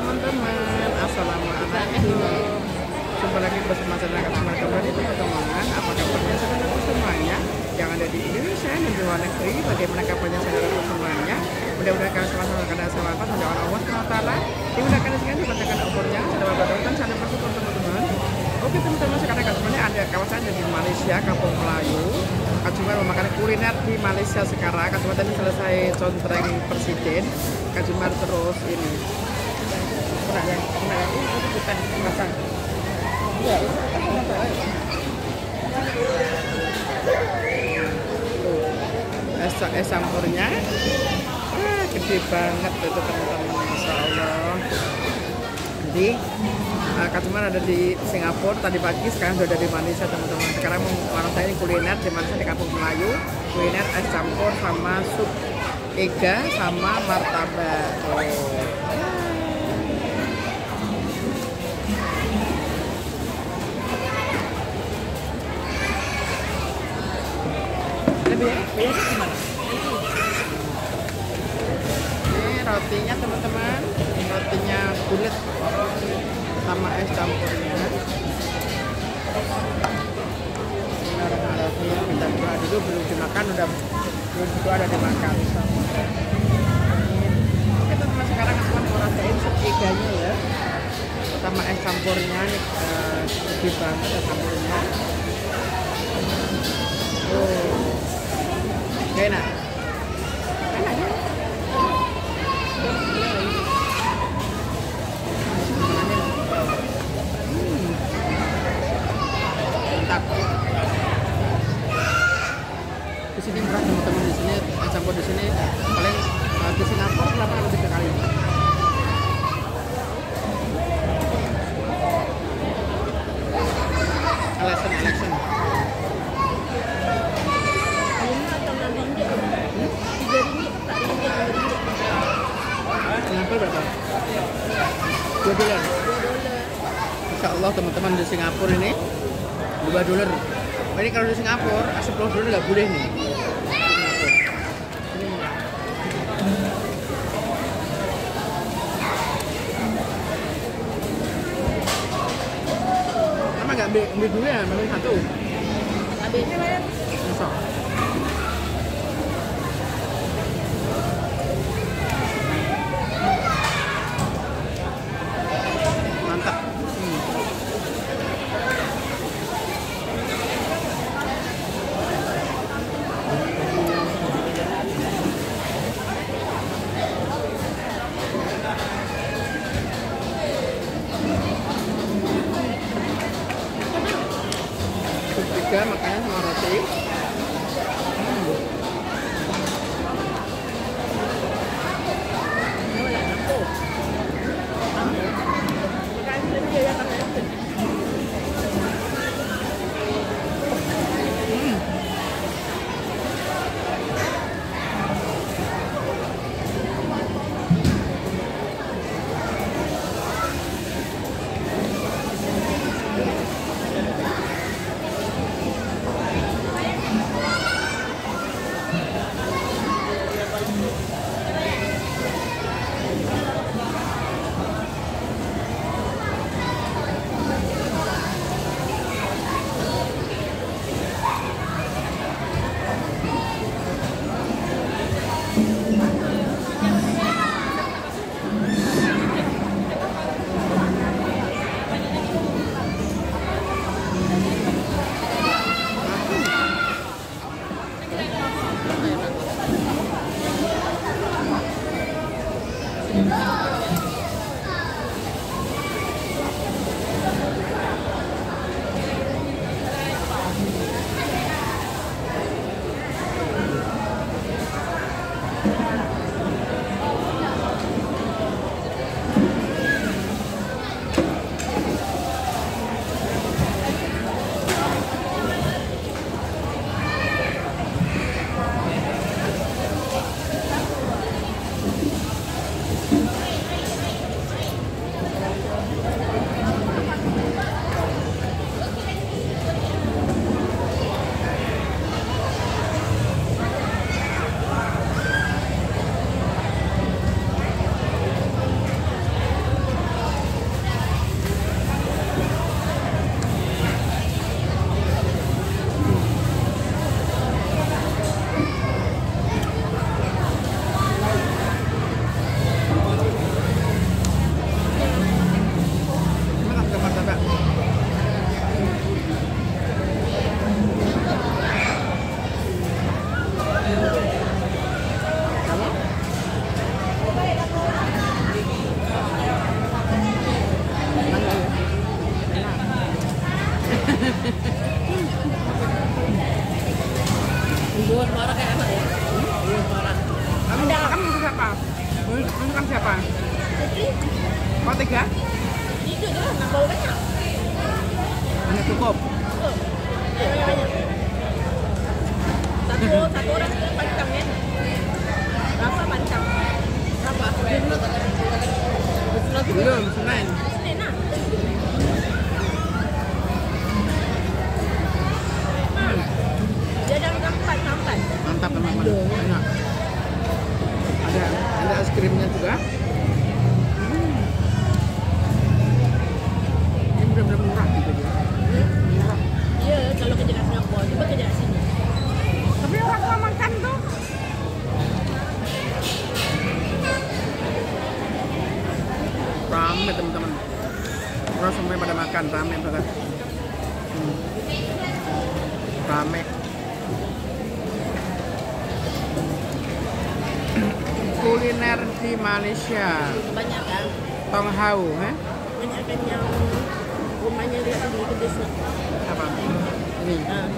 teman-teman, assalamualaikum. Jumpa lagi bersama saya Kasmar kembali teman-teman. Apa kabarnya saudaraku semuanya yang ada di Indonesia dan di luar negeri? Bagaimana kabarnya saudaraku semuanya? Mudah-mudahan kalian selalu dalam keadaan selamat dan Allah SWT dimudahkan rezeki dibacakan umurnya. Saudara berdoa salam bersyukur teman-teman. Oke teman-teman, sekarang sebenarnya ada kawasan di Malaysia, Kampung Melayu. Kak Jumar memakan kuliner di Malaysia sekarang. Kak Jumar tadi selesai contreng presiden. Kak Jumar terus ini. Pernah ya? Itu kita masak. Ya, itu kita masak. Tuh, es campurnya. Gede banget itu teman-teman, Masya Allah. Jadi Kak Jumar ada di Singapura tadi pagi, sekarang sudah ada di Malaysia teman-teman. Sekarang mau saya ini kuliner di Malaysia di Kampung Melayu, kuliner es campur sama sup iga sama martabak. Lebih gimana? Ini rotinya teman-teman, rotinya bulat sama es campurnya. Bismillahirrahmanirrahim. Kita doa dulu, belum dimakan, belum ada dimakan. Oke teman-teman, sekarang teman mau rasain sup iganya ya, sama es campurnya nih, gede banget es campurnya. Enak, enak ya. Di sini murah teman-teman, di sini campur di sini paling di Singapura berapa kali 3 kali. Election. Singapura berapa? $2. Insya Allah teman-teman di Singapura ini $2. Ini kalau di Singapura $10 nggak boleh nih. Ini murah. Sama nggak ambil dulu ya, ambil satu. Ambilnya bayar. Masuk. Juga makannya sama roti. Kok 3? 3 je lah, nak bawa banyak. Hanya cukup. Banyak. Satu orang tu pancang kan? Berapa pancang? Berapa? Belum, Senin. Senin lah. Dia ada sampai. Mantap teman-teman. Enak. Ada es krimnya juga. Ini benar-benar murah gitu dia. Murah. Iya, kalau kerja kat Singapura, cuba kerja kat sini. Tapi orang tua makan tuh. Rame teman-teman. Orang semuanya pada makan, rame banget. Rame. Kuliner di Malaysia. Banyak kan? Tong Hau, Banyak kan yang rumahnya dia di kedai snack. Apa? Ini.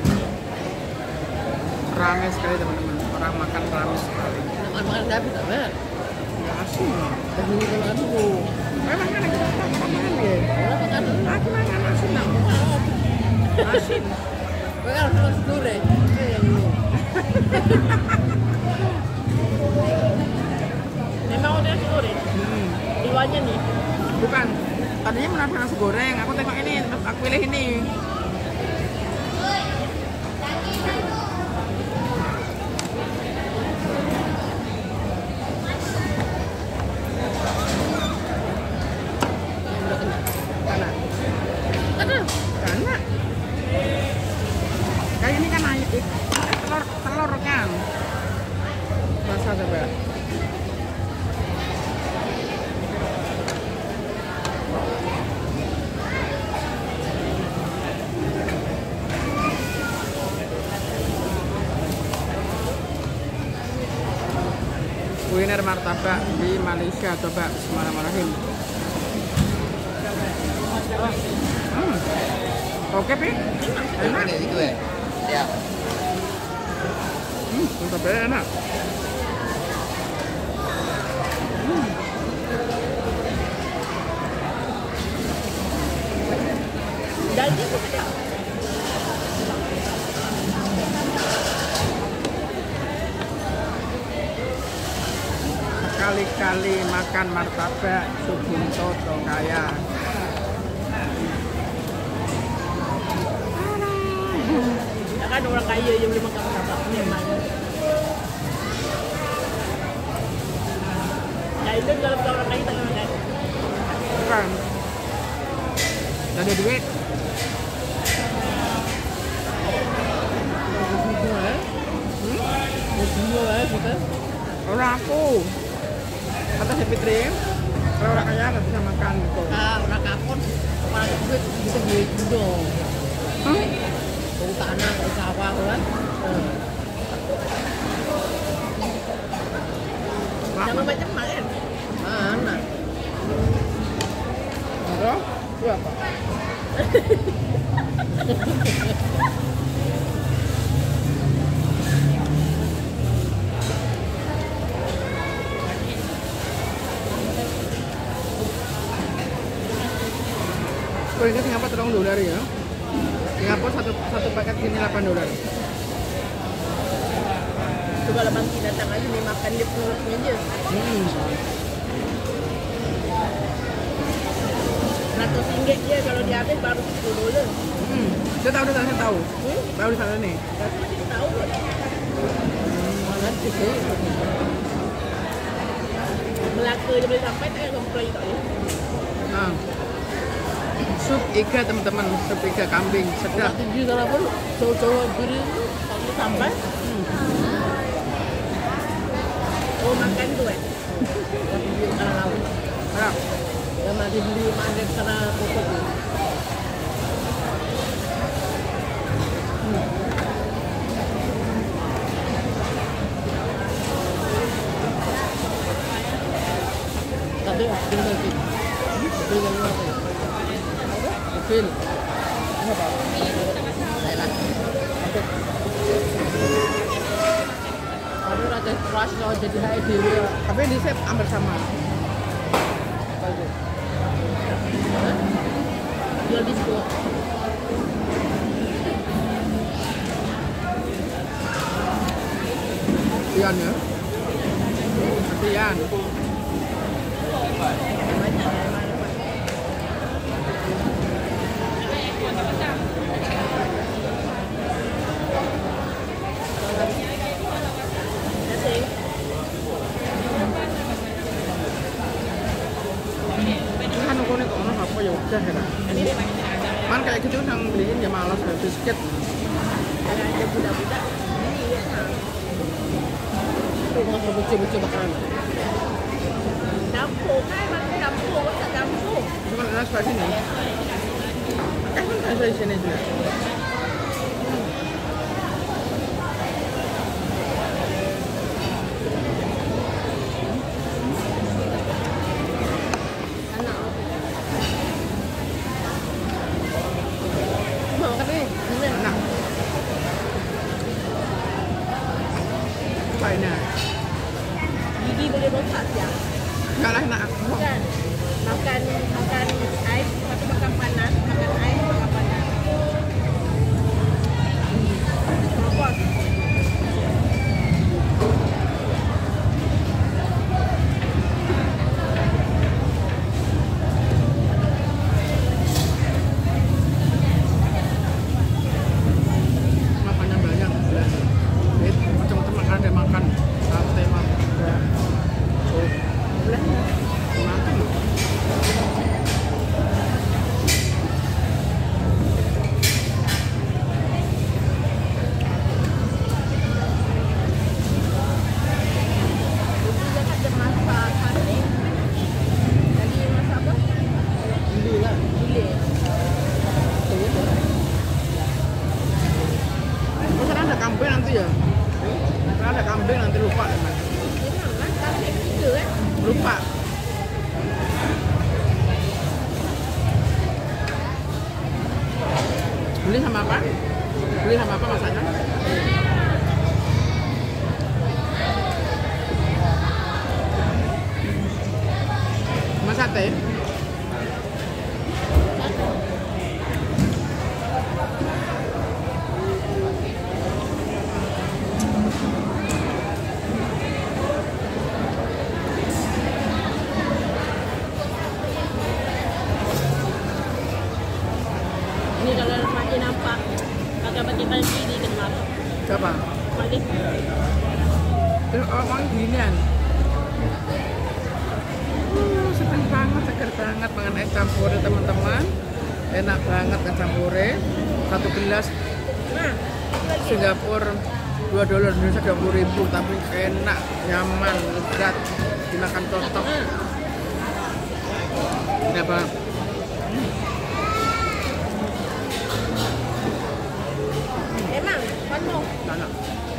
Rame sekali teman-teman. Orang makan rame sekali. Makan habis tak banyak. Ya asin. Dah ini kalau aku. Memang kan kita makan dia. Makan. Aku makan asin tau. Asin. Makan nasi goreng. Yang ini. Memang udah nasi goreng. Luarnya nih. Bukan. Tadinya mau nasi goreng. Aku tengok ini, terus aku pilih ini. Karena kayak ini kan telur kan. Rasa coba. Kuliner martabak di Malaysia, coba bismillahirrahmanirrahim. Oke, Pi. Enak. Itu ya. Ya. Martabaknya enak. Daging tu sedap. Sekali-kali makan martabak Subunto Tokaya. Kan orang kaya yang boleh makan martabak memang. Ya itu kalau orang kaya tak makan. Bukan. Ada duit. Kita. Orang aku. Kata si Fitri, kalau orang kaya nggak bisa makan gitu. Orang kapon kalau ada duit bisa beli judul. Bau tanah, bau sawah kan. Jangan banyak makan. Mana? Terus, itu apa? Kuliner Singapura $3 ya. Singapura satu paket gini $8. Coba lah Bangki datang aja nih makan dia punya je. RM100 dia kalau dia habis baru $10. Saya tahu, saya tahu. Tahu di sana nih. Rasanya dia tahu kan? Mana sih? Melaka je boleh sampai tak yang kamu tak boleh. Sup iga teman-teman, sup iga kambing sedap. Tujuh kalau pun cowok-cowok gurih tu tak sampai. Oh makan tu kan? Kalau laut. Harap. Yang masih beli mandek karena pokok tu. Tapi tinggal lagi. Tinggal lagi. Feel. Apa apa? Baiklah. Ada rasa crush loh jadi high deal. Tapi ini saya hampir sama. apa ya udah ya. Ini pakai ada ya. Man kayak gitu yang beliin ya malas ya biskuit. Ada budak-budak. Ini ya. Tuh mau coba makan. Dapur kan pakai dapur, tak dapur. Cuma enak sebelah sini. Kan ada di sini juga. Enak. Apa ini? Gigi boleh rosak ya. Enggak lah enak. Bukan. Makan air, tapi makan panas, makan air, makan panas. Apa? Makannya banyak. Macam-macam makan dia makan. Sate makan. Boleh. Makan. Dia kan ada masak sate. Jadi masak apa? Gila lah. Gile. Masa ada kambing nanti ya? Kalau ada kambing nanti lupa deh mas. Ini memang tapi gitu kan. Lupa. Beli sama apa? Beli sama apa masaknya? Sama sate? Ini kalau makin nampak pakai panci di kenal. Siapa? Makin Orang ginian. Seneng banget, segar banget makan es campur teman-teman. Enak banget es campurnya. Satu gelas nah, Singapura $2, Indonesia 20.000, tapi enak, nyaman, lezat, dimakan cocok. Ini apa? emang penuh. Enak.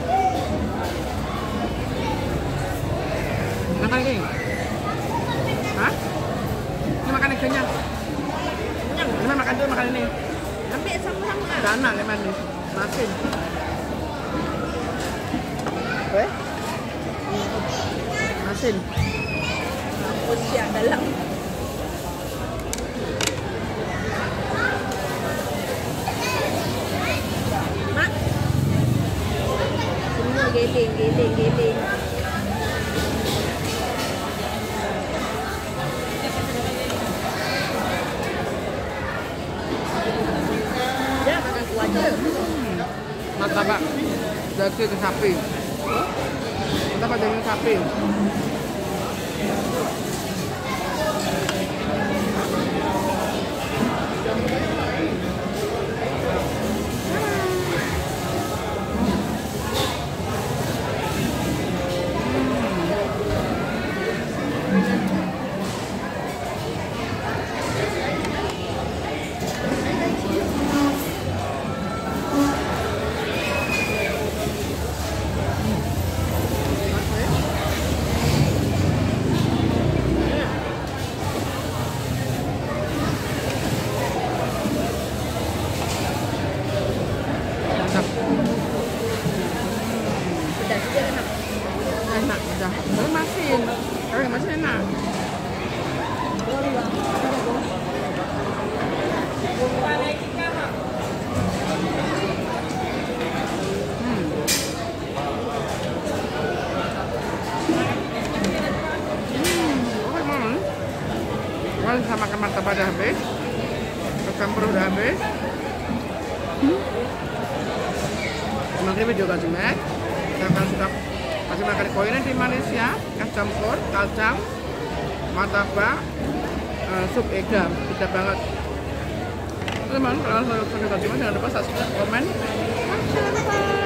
Makan ini? Hah? Ini makan ikannya. Yang Ini makan itu makan ini. ambil sama-sama kan. Dana leman nih. Masin. Weh? Masin. Usia dalam. Mak. Semua geling. Ya makan kuah aja. Martabak daging sapi. Martabak daging sapi. Mantap. Pedas juga enak. Enak udah. Tapi masin. Kalau yang masin enak. Oke, mau. Kalau sama makan martabak udah habis. Campur udah habis. Maghrib juga Jumat. Kalau sudah masih makan kuliner di Malaysia, es campur, kacang, martabak, sup iga, sedap banget. Teman-teman, kalau kalian suka video ini jangan lupa subscribe, komen, dan share. Bye.